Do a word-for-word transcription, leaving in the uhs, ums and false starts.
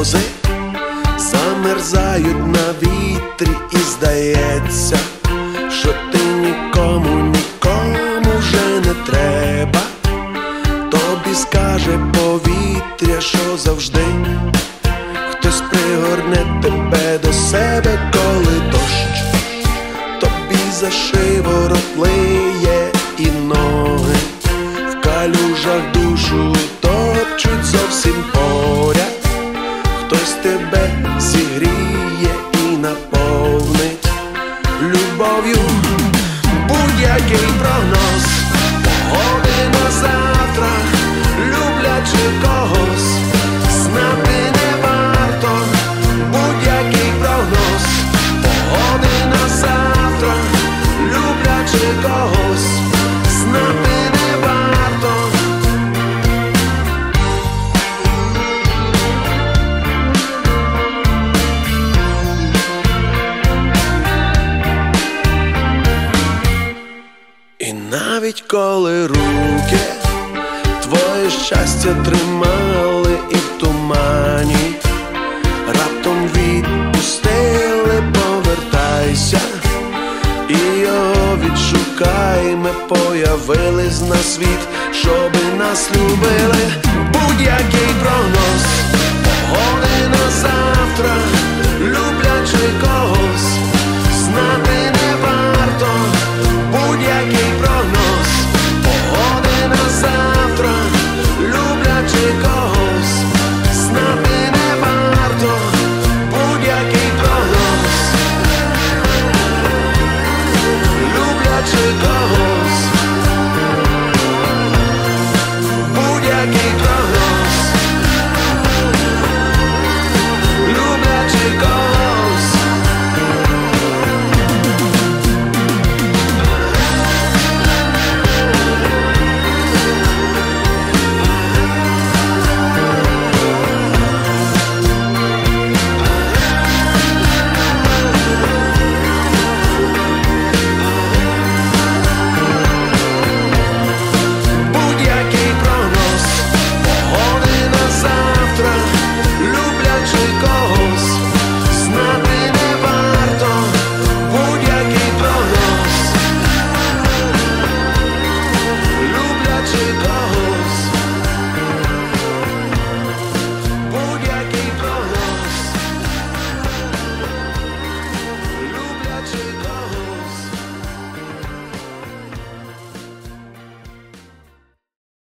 сльози замерзають на вітрі, і здається, що ти нікому, нікому вже не треба. Тобі скаже повітря, що завжди хтось пригорне тебе до себе, коли дощ тобі за шиворот лиє, і ноги в калюжах душу топчуть зовсім поряд. Хтось тебе зігріє і наповнить любов'ю. Будь-який прогноз погоди на завтра, люблячи когось, знати не варто. Будь-який прогноз погоди на завтра, люблячи когось, знати не варто. І навіть коли руки твоє щастя тримали і в тумані раптом відпустили, повертайся і його відшукай. Ми появились на світ, щоби нас любили. Будь-який прогноз погоди на завтра,